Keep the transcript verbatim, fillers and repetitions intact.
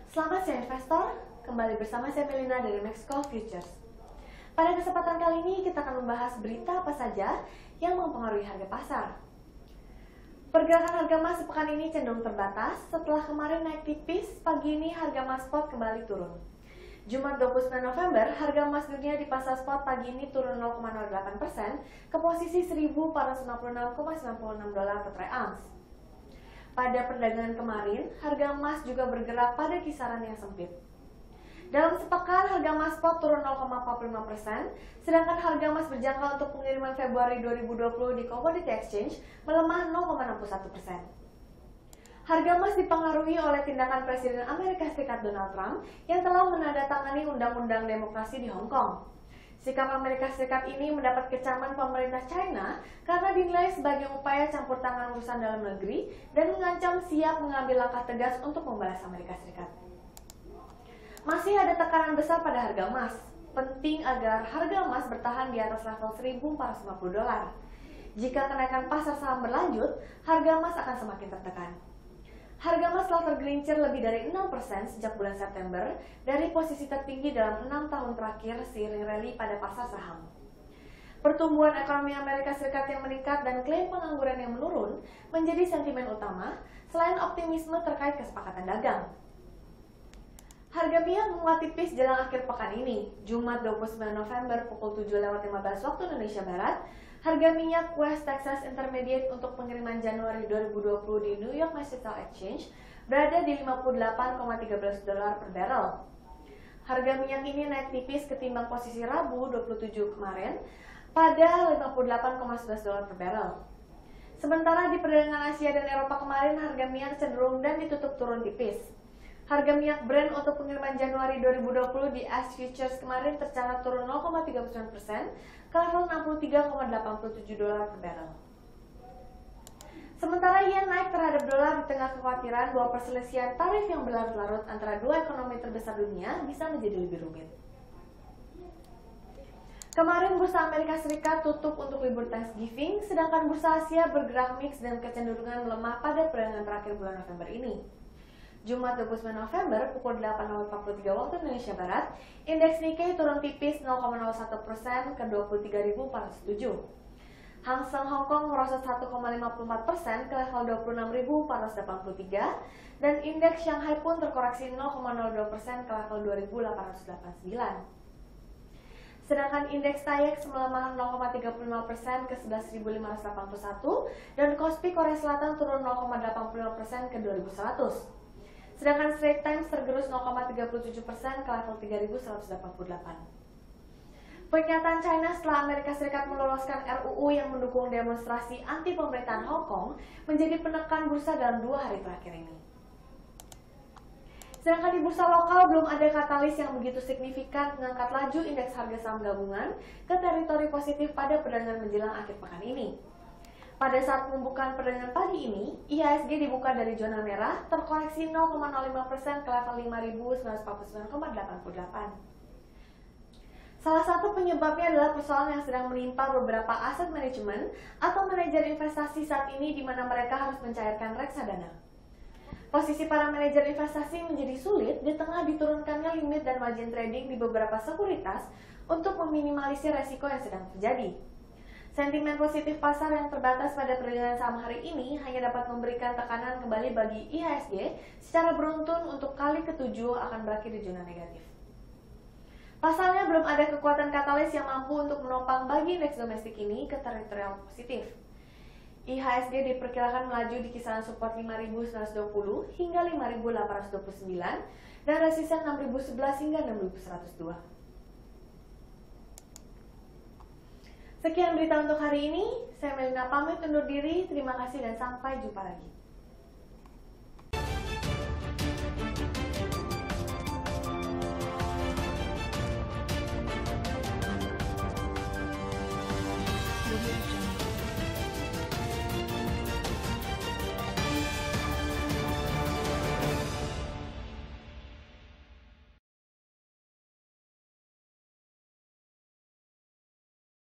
Selamat siang investor, kembali bersama saya Melina dari Mexico Futures. Pada kesempatan kali ini kita akan membahas berita apa saja yang mempengaruhi harga pasar. Pergerakan harga emas sepekan ini cenderung terbatas setelah kemarin naik tipis. Pagi ini harga emas spot kembali turun. Jumat dua puluh sembilan November, harga emas dunia di pasar spot pagi ini turun nol koma nol delapan persen ke posisi seribu empat ratus enam puluh enam koma sembilan puluh enam dolar per troy ounce. Pada perdagangan kemarin, harga emas juga bergerak pada kisaran yang sempit. Dalam sepekan, harga emas spot turun nol koma empat puluh lima persen, sedangkan harga emas berjangka untuk pengiriman Februari dua ribu dua puluh di Commodity Exchange melemah nol koma enam puluh satu persen. Harga emas dipengaruhi oleh tindakan Presiden Amerika Serikat Donald Trump yang telah menandatangani Undang-Undang Demokrasi di Hong Kong. Sikap Amerika Serikat ini mendapat kecaman pemerintah China karena dinilai sebagai upaya campur tangan urusan dalam negeri dan mengancam siap mengambil langkah tegas untuk membalas Amerika Serikat. Masih ada tekanan besar pada harga emas. Penting agar harga emas bertahan di atas level seribu empat ratus lima puluh dolar. Jika kenaikan pasar saham berlanjut, harga emas akan semakin tertekan. Harga emas telah tergelincir lebih dari enam persen sejak bulan September dari posisi tertinggi dalam enam tahun terakhir seiring rally pada pasar saham. Pertumbuhan ekonomi Amerika Serikat yang meningkat dan klaim pengangguran yang menurun menjadi sentimen utama selain optimisme terkait kesepakatan dagang. Harga minyak menguat tipis jelang akhir pekan ini. Jumat dua puluh sembilan November pukul tujuh lewat lima belas waktu Indonesia Barat, harga minyak West Texas Intermediate untuk pengiriman Januari dua ribu dua puluh di New York Metal Exchange berada di lima puluh delapan koma satu tiga dolar per barrel. Harga minyak ini naik tipis ketimbang posisi Rabu dua puluh tujuh kemarin pada lima puluh delapan koma sebelas dolar per barrel. Sementara di perdagangan Asia dan Eropa kemarin, harga minyak cenderung dan ditutup turun tipis. Harga minyak Brent untuk pengiriman Januari dua ribu dua puluh di Asia Futures kemarin tercatat turun nol koma tiga sembilan persen ke level enam puluh tiga koma delapan tujuh dolar per barrel. Sementara yen naik terhadap dolar di tengah kekhawatiran bahwa perselisihan tarif yang berlarut-larut antara dua ekonomi terbesar dunia bisa menjadi lebih rumit. Kemarin bursa Amerika Serikat tutup untuk libur Thanksgiving, sedangkan bursa Asia bergerak mix dan kecenderungan melemah pada perdagangan terakhir bulan November ini. Jumat dua puluh sembilan November pukul delapan lewat empat puluh tiga waktu Indonesia Barat, indeks Nikkei turun tipis nol koma nol satu persen ke dua puluh tiga ribu empat ratus tujuh. Hang Seng Hong Kong merosot satu koma lima puluh empat persen ke level dua puluh enam ribu empat ratus delapan puluh tiga dan indeks Shanghai pun terkoreksi nol koma nol dua persen ke level dua ribu delapan ratus delapan puluh sembilan. Sedangkan indeks T A I E X melemah nol koma tiga lima persen ke sebelas ribu lima ratus delapan puluh satu dan Kospi Korea Selatan turun nol koma delapan lima persen ke dua ribu seratus. Sedangkan Straits Times tergerus nol koma tiga tujuh persen ke level tiga ribu seratus delapan puluh delapan. Pernyataan China setelah Amerika Serikat meloloskan R U U yang mendukung demonstrasi anti pemerintahan Hong Kong menjadi penekan bursa dalam dua hari terakhir ini. Sedangkan di bursa lokal belum ada katalis yang begitu signifikan mengangkat laju indeks harga saham gabungan ke teritori positif pada perdagangan menjelang akhir pekan ini. Pada saat pembukaan perdagangan pagi ini, I H S G dibuka dari zona merah, terkoreksi nol koma nol lima persen ke level lima ribu sembilan ratus empat puluh sembilan koma delapan delapan. Salah satu penyebabnya adalah persoalan yang sedang menimpa beberapa aset manajemen atau manajer investasi saat ini di mana mereka harus mencairkan reksadana. Posisi para manajer investasi menjadi sulit di tengah diturunkannya limit dan margin trading di beberapa sekuritas untuk meminimalisir resiko yang sedang terjadi. Sentimen positif pasar yang terbatas pada perdagangan saham hari ini hanya dapat memberikan tekanan kembali bagi I H S G secara beruntun untuk kali ketujuh akan berakhir di zona negatif. Pasalnya belum ada kekuatan katalis yang mampu untuk menopang bagi indeks domestik ini ke teritorial positif. I H S G diperkirakan melaju di kisaran support lima ribu sembilan ratus dua puluh hingga lima ribu delapan ratus dua puluh sembilan dan resisten enam ribu sebelas hingga enam ribu seratus dua. Sekian berita untuk hari ini. Saya Melina pamit undur diri. Terima kasih dan sampai jumpa lagi.